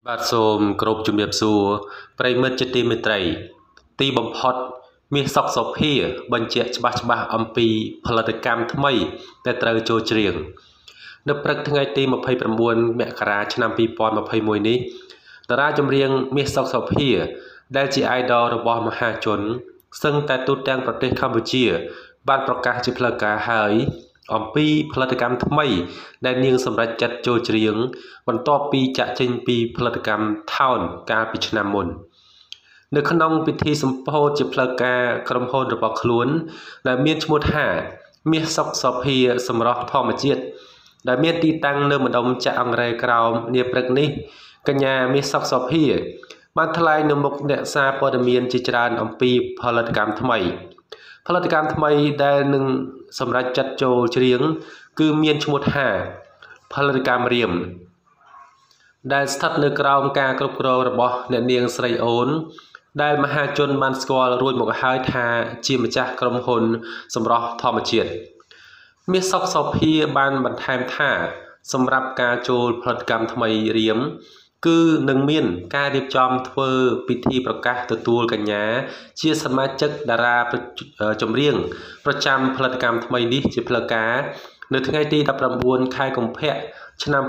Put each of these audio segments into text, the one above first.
បាទសូមគោរពជំរាបសួរប្រិមិត្តជាទីមេត្រីទីបំផុតមាសសុកសុភាបញ្ជាក់ច្បាស់អំពីផលិតកម្មថ្មីដែលត្រូវចូលច្រៀងនៅព្រឹកថ្ងៃទី29មករាឆ្នាំ2021នេះតារាចម្រៀងមាសសុកសុភាដែលជា idol របស់មហាជនសឹងតែទូទាំងប្រទេសកម្ពុជាបានប្រកាសជាផ្លូវការហើយអំពីផលិតកម្មថ្មីដែលនាងសម្រេចចិត្តចូលច្រៀងបន្ទាប់ពីចាក់ចេញពីផលិតកម្មថោនកាលពីឆ្នាំមុននៅក្នុងពិធីសម្ពោធជាផ្លូវការក្រុមហ៊ុនរបស់ខ្លួនដែលមានឈ្មោះថាមាសសុកសុភាសម្រស់ធម្មជាតិដែលមានទីតាំងនៅម្ដុំចាក់អង្រែក្រោមនាព្រឹកនេះកញ្ញាមាសសុកសុភាបានថ្លែងនៅមុខអ្នកសារព័ត៌មានជាច្រើនអំពីផលិតកម្មថ្មីដែលនឹងសម្រេចចាត់ចូលច្រៀងគឺមានឈ្មោះថាផលិតកម្មរៀមដែលស្ថិតនៅក្រោមការគ្រប់គ្រងរបស់អ្នកនាងស្រីអូនដែលមហាជនបានស្គាល់រួចមកហើយថាជាម្ចាស់ក្រុមហ៊ុនសម្រស់ធម្មជាតិមាសសុកសុភាបានបន្ថែមថាសម្រាប់ការចូលផលិតកម្មថ្មីរៀមគឺនឹងមានការរៀបចំធ្វើពិធីប្រកាសទទួលកញ្ញាជាសមាជិកតារាចម្រៀងប្រចាំផលិតកម្មថ្មីនេះជាផ្លូវការនៅថ្ងៃទី19ខែកុម្ភៈឆ្នាំ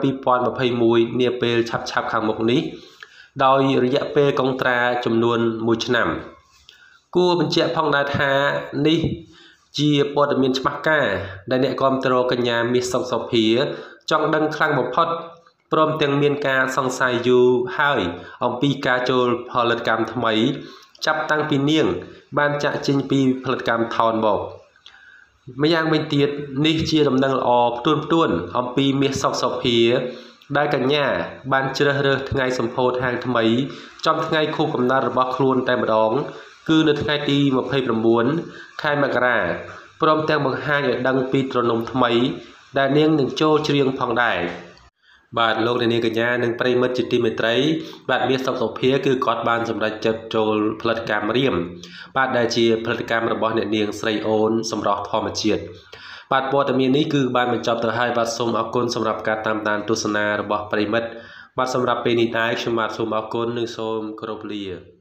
2021នាពេលឆាប់ខាងមុខនេះដោយរយៈពេលកុងត្រាចំនួន1ឆ្នាំគួរបញ្ជាក់ផងដែរថានេះជាព័ត៌មានច្បាស់ការដែលអ្នកគាំទ្រកញ្ញាមាសសុកសុភាចង់ដឹងខ្លាំងបំផុតព្រមទាំងមានការសង្ស័យយូរហើយអំពីការចូលផលិតកម្មថ្មីចាប់តាំងពីនាងបានចាក់ចេញពីផលិតកម្មថោនមកម្យ៉ាងវិញទៀតនេះជាដំណឹងល្អផ្ទួនអំពីមាសសុកសុភាដែលកញ្ញាបានជ្រើសរើសថ្ងៃសម្ពោធហាងថ្មីចំថ្ងៃខួបកំណើតរបស់ខ្លួនតែម្ដងគឺនៅថ្ងៃទី29ខែមករាព្រមទាំងបង្ហាញឲ្យដឹងពីទ្រនំថ្មីដែលនាងនឹងចូលច្រៀងផងដែរបាទលោកនាងកញ្ញានិងប្រិមិត្តជាទីមេត្រីបាទមាសសុកសុភាគឺគាត់បានសម្រេចចិត្តចូលផលិតកម្មរៀមបាទដែលជាផលិតកម្មរបស់អ្នកនាងស្រីអូនសម្រស់ធម្មជាតិបាទព័ត៌មាននេះគឺបានបញ្ចប់ទៅហើយបាទសូមអរគុណសម្រាប់ការតាមដានទស្សនារបស់ប្រិមិត្តបាទសម្រាប់ពេលនេះដែរខ្ញុំបាទសូមអរគុណនិងសូមគោរពលា